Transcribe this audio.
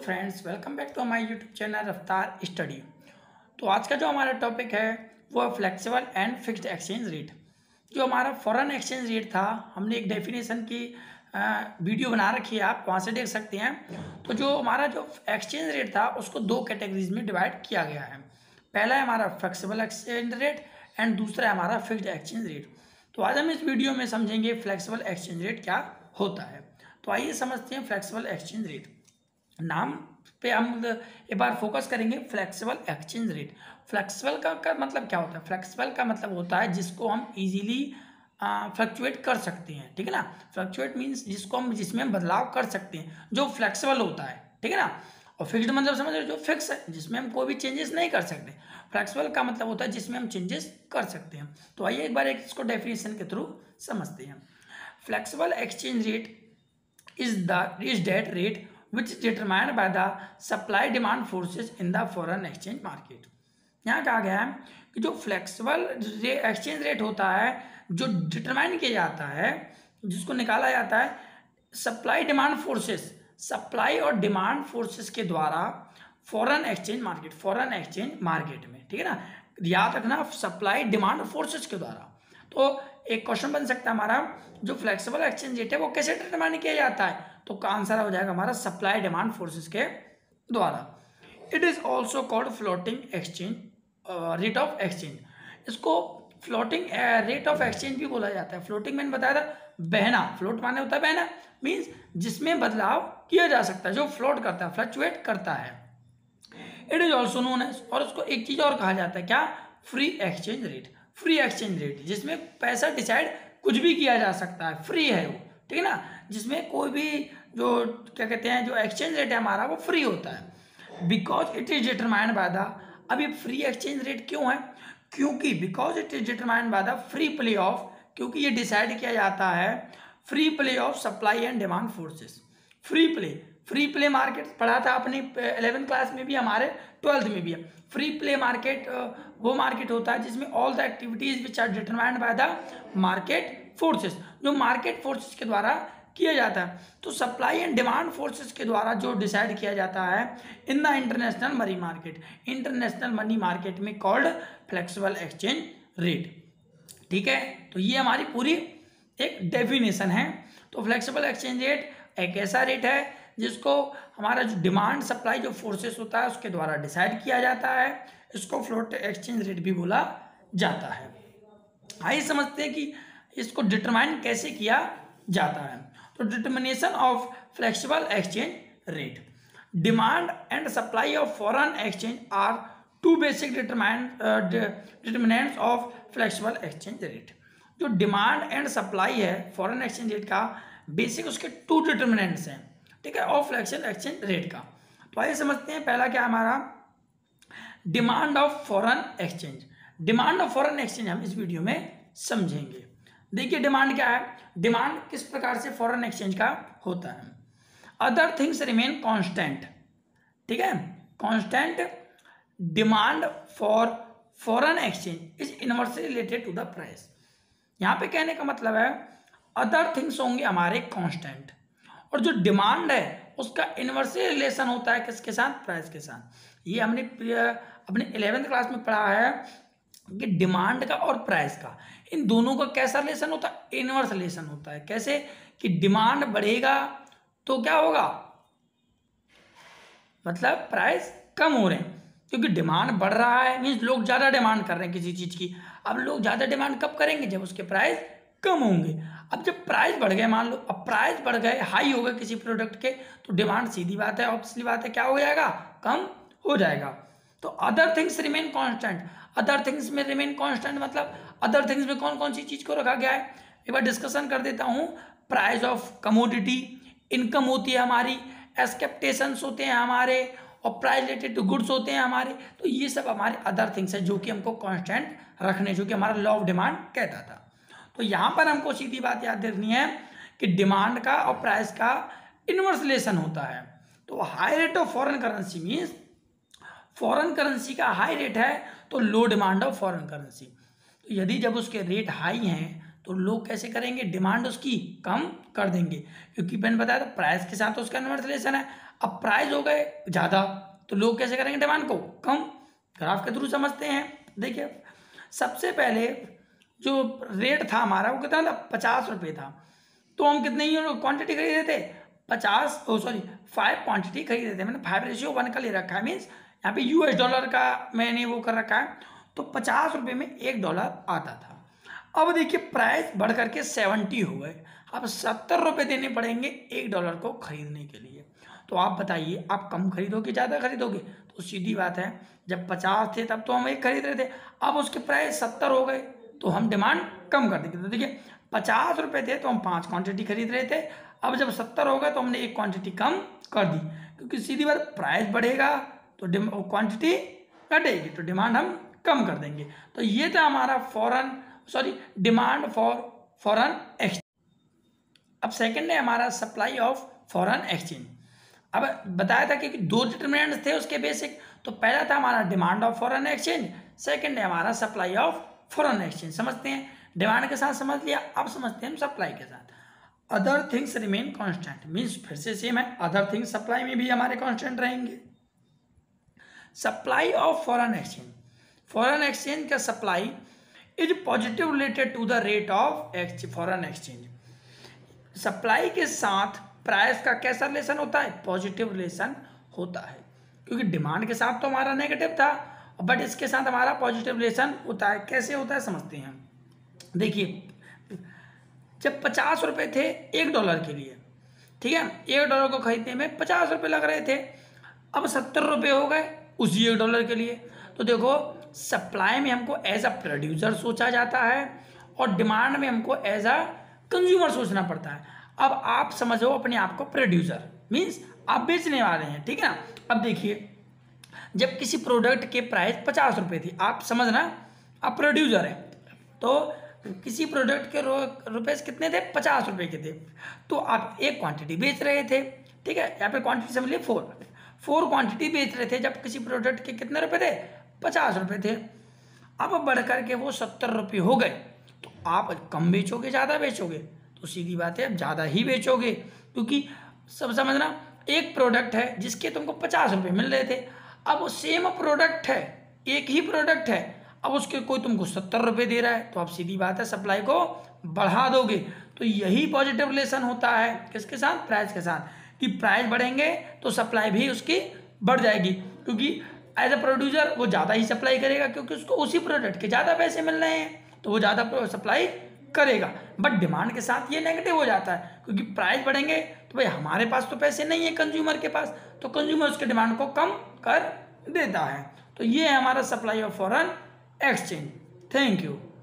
Friends, welcome back to my YouTube channel Raftaar study. तो आज का जो हमारा टॉपिक है वो है flexible and fixed exchange rate. जो हमारा फॉरेन एक्सचेंज रेट था, हमने एक डेफिनेशन की वीडियो बना रखी है, आप वहाँ से देख सकते हैं। तो जो हमारा जो एक्सचेंज रेट था उसको दो कैटेगरीज में डिवाइड किया गया है। पहला है हमारा फ्लेक्सिबल एक्सचेंज रेट एंड दूसरा है हमारा फिक्स्ड एक्सचेंज रेट। तो आज हम इस वीडियो में समझेंगे फ्लेक्सिबल एक्सचेंज रेट क्या होता है। तो आइए समझते हैं फ्लेक्सिबल एक्सचेंज रेट। नाम पे हम एक बार फोकस करेंगे। फ्लेक्सिबल एक्सचेंज रेट, फ्लेक्सिबल का मतलब क्या होता है? फ्लेक्सिबल का मतलब होता है जिसको हम इजीली फ्लक्चुएट कर सकते हैं, ठीक है ना। फ्लक्चुएट मीन्स जिसमें हम बदलाव कर सकते हैं, जो फ्लेक्सिबल होता है, ठीक है ना। और फिक्स्ड मतलब समझ रहे हो, जो फिक्स है, जिसमें हम कोई भी चेंजेस नहीं कर सकते। फ्लेक्सिबल का मतलब होता है जिसमें हम चेंजेस कर सकते हैं। तो आइए एक बार इसको डेफिनेशन के थ्रू समझते हैं। Flexible exchange rate is that rate which is determined by the supply demand forces in the foreign exchange market। यहाँ कहा गया है कि जो फ्लेक्सिबल एक्सचेंज रेट होता है, जो डिटरमाइन किया जाता है, जिसको निकाला जाता है सप्लाई डिमांड फोर्सेस, सप्लाई और डिमांड फोर्सेस के द्वारा फॉरेन एक्सचेंज मार्केट में, ठीक है ना। याद रखना, सप्लाई डिमांड फोर्सेस के द्वारा। तो एक क्वेश्चन बन सकता है हमारा, जो फ्लेक्सिबल एक्सचेंज रेट है वो कैसे डिटरमाइन किया जाता है? तो का आंसर हो जाएगा हमारा सप्लाई डिमांड फोर्सेस के द्वारा। It is also called floating exchange rate of exchange. इसको फ्लोटिंग रेट ऑफ एक्सचेंज भी बोला जाता है। फ्लोटिंग मैंने बताया था, बहना। फ्लोट माने होता है बहना, मीन्स जिसमें बदलाव किया जा सकता है, जो फ्लोट करता है, फ्लक्चुएट करता है। It is also known as, और उसको एक चीज और कहा जाता है, क्या? Free exchange rate. Free exchange rate, जिसमें पैसा डिसाइड कुछ भी किया जा सकता है, फ्री है वो, ठीक है ना। जिसमें कोई भी जो क्या कहते हैं, जो एक्सचेंज रेट है हमारा वो फ्री होता है। Because it is determined by the, अब ये फ्री एक्सचेंज रेट क्यों है? क्योंकि because it is determined by the free play of, क्योंकि ये डिसाइड किया जाता है free play of supply and demand forces. Free play market पढ़ा था अपनी 11th क्लास में भी, हमारे 12th में भी है। फ्री प्ले मार्केट वो मार्केट होता है जिसमें all the activities which are determined by the market forces, जो मार्केट फोर्सेस के द्वारा किया जाता है। तो सप्लाई एंड डिमांड फोर्सेस के द्वारा जो डिसाइड किया जाता है in the international money market, international money market में कॉल्ड फ्लेक्सिबल एक्सचेंज रेट, ठीक है। तो ये हमारी पूरी एक डेफिनेशन है। तो फ्लेक्सिबल एक्सचेंज रेट एक ऐसा रेट है जिसको हमारा जो डिमांड सप्लाई जो फोर्सेस होता है उसके द्वारा डिसाइड किया जाता है। इसको फ्लोट एक्सचेंज रेट भी बोला जाता है। आइए समझते हैं कि इसको डिटरमाइन कैसे किया जाता है। तो determination of flexible exchange rate, demand and supply of foreign exchange are two basic determinants of flexible exchange rate. जो डिमांड एंड सप्लाई है फॉरेन एक्सचेंज रेट का, बेसिक उसके टू डिटर्मिनेंट्स हैं, ठीक है, ऑफ फ्लेक्सिबल एक्सचेंज रेट का। तो आइए समझते हैं। पहला क्या हमारा, demand of foreign exchange. Demand of foreign exchange हम इस वीडियो में समझेंगे। देखिए डिमांड क्या है, डिमांड किस प्रकार से फॉरेन एक्सचेंज का होता है। अदर थिंग्स रिमेन कांस्टेंट, ठीक है। Constant demand for foreign exchange is inversely related to the price. यहाँ पे कहने का मतलब है अदर थिंग्स होंगे हमारे कांस्टेंट, और जो डिमांड है उसका इनवर्सली रिलेशन होता है किसके साथ? प्राइस के साथ। ये हमने अपने 11th क्लास में पढ़ा है कि डिमांड का और प्राइस का, इन दोनों का कैसा रिलेशन होता है? इनवर्स रिलेशन होता है। कैसे? कि डिमांड बढ़ेगा तो क्या होगा, मतलब प्राइस कम हो रहे हैं, क्योंकि डिमांड बढ़ रहा है, मीन्स लोग ज़्यादा डिमांड कर रहे हैं किसी चीज़ की। अब लोग ज़्यादा डिमांड कब करेंगे? जब उसके प्राइस कम होंगे। अब जब प्राइस बढ़ गए, मान लो अब प्राइस बढ़ गए, हाई हो गए किसी प्रोडक्ट के, तो डिमांड सीधी बात है, ऑब्वियसली बात है, क्या हो जाएगा? कम हो जाएगा। तो other things remain constant. Other things में रिमेन कांस्टेंट मतलब अदर थिंग्स में कौन कौन सी चीज़ को रखा गया है, एक बार डिस्कशन कर देता हूँ। प्राइस ऑफ कमोडिटी, इनकम होती है हमारी, एक्सपेक्टेशंस होते हैं हमारे, और प्राइस रिलेटेड टू गुड्स होते हैं हमारे। तो ये सब हमारे अदर थिंग्स है जो कि हमको कांस्टेंट रखने, जो कि हमारा लॉ ऑफ डिमांड कहता था। तो यहाँ पर हमको सीधी बात याद रखनी है कि डिमांड का और प्राइस का इनवर्स रिलेशन होता है। तो high rate of foreign currency means foreign currency का हाई रेट है तो low demand of foreign currency. तो यदि जब उसके रेट हाई हैं तो लोग कैसे करेंगे? डिमांड उसकी कम कर देंगे, क्योंकि मैंने बताया था प्राइस के साथ तो उसका इनवर्स रिलेशन है। अब प्राइस हो गए ज़्यादा तो लोग कैसे करेंगे डिमांड को कम, ग्राफ के थ्रू समझते हैं। देखिए सबसे पहले जो रेट था हमारा वो कितना था, 50 रुपये था, तो हम कितने ही क्वांटिटी खरीद रहे थे, 5 क्वांटिटी खरीद रहे थे। मैंने 5:1 का ले रखा है, मीन्स यहाँ पे US डॉलर का मैंने वो कर रखा है, तो 50 रुपये में $1 आता था। अब देखिए प्राइस बढ़ करके 70 हो गए, अब 70 रुपये देने पड़ेंगे $1 को खरीदने के लिए। तो आप बताइए आप कम खरीदोगे ज़्यादा खरीदोगे? तो सीधी बात है, जब 50 थे तब तो हम 1 खरीद रहे थे, अब उसके प्राइस 70 हो गए तो हम डिमांड कम कर देंगे। तो देखिए 50 रुपये थे तो हम 5 क्वांटिटी खरीद रहे थे, अब जब 70 हो गए तो हमने 1 क्वांटिटी कम कर दी, क्योंकि सीधी बात प्राइस बढ़ेगा तो क्वांटिटी घटेगी तो डिमांड हम कम कर देंगे। तो ये था हमारा डिमांड फॉर फॉरेन एक्सचेंज। अब सेकंड है हमारा सप्लाई ऑफ फॉरेन एक्सचेंज। अब बताया था कि 2 डिटरमिनेंट्स थे उसके बेसिक, तो पहला था हमारा demand of foreign exchange, second है हमारा सप्लाई ऑफ फॉरेन एक्सचेंज। समझते हैं, डिमांड के साथ समझ लिया, अब समझते हैं हम सप्लाई के साथ। Other things remain constant, means फिर से सेम है, अदर थिंग्स सप्लाई में भी हमारे कांस्टेंट रहेंगे। Supply of foreign exchange, foreign exchange का supply is positive related to the rate of foreign exchange. Supply के साथ प्राइस का कैसा रिलेशन होता है, पॉजिटिव रिलेशन होता है, क्योंकि डिमांड के साथ तो हमारा नेगेटिव था, बट इसके साथ हमारा पॉजिटिव रिलेशन होता है। कैसे होता है समझते हैं। देखिए जब 50 रुपये थे $1 के लिए, ठीक है, $1 को खरीदने में 50 रुपये लग रहे थे, अब 70 रुपये हो गए उसी $1 के लिए। तो देखो सप्लाई में हमको एज अ प्रोड्यूसर सोचा जाता है और डिमांड में हमको एज अ कंज्यूमर सोचना पड़ता है। अब आप समझो अपने आप को प्रोड्यूसर, मीन्स आप बेचने वाले हैं, ठीक है ना। अब देखिए जब किसी प्रोडक्ट के प्राइस 50 रुपये थी, आप समझना आप प्रोड्यूसर हैं, तो किसी प्रोडक्ट के रुपये कितने थे, 50 रुपये के थे, तो आप 1 क्वांटिटी बेच रहे थे, ठीक है, यहाँ पे क्वांटिटी समझ लिए 4 क्वांटिटी बेच रहे थे। जब किसी प्रोडक्ट के कितने रुपये थे, 50 रुपये थे, अब बढ़ करके वो 70 रुपये हो गए, तो आप कम बेचोगे ज़्यादा बेचोगे, तो सीधी बात है आप ज़्यादा ही बेचोगे, क्योंकि सब समझना एक प्रोडक्ट है जिसके तुमको 50 रुपये मिल रहे थे, अब वो सेम प्रोडक्ट है, एक ही प्रोडक्ट है, अब उसके कोई तुमको 70 रुपये दे रहा है, तो आप सीधी बात है सप्लाई को बढ़ा दोगे। तो यही पॉजिटिव रिलेशन होता है किसके साथ, प्राइस के साथ, कि प्राइस बढ़ेंगे तो सप्लाई भी उसकी बढ़ जाएगी, क्योंकि एज अ प्रोड्यूसर वो ज़्यादा ही सप्लाई करेगा, क्योंकि उसको उसी प्रोडक्ट के ज़्यादा पैसे मिल रहे हैं, तो वो ज़्यादा सप्लाई करेगा। बट डिमांड के साथ ये नेगेटिव हो जाता है, क्योंकि प्राइस बढ़ेंगे तो भाई हमारे पास तो पैसे नहीं है कंज्यूमर के पास, तो कंज्यूमर उसके डिमांड को कम कर देता है। तो ये है हमारा supply of foreign exchange. Thank you.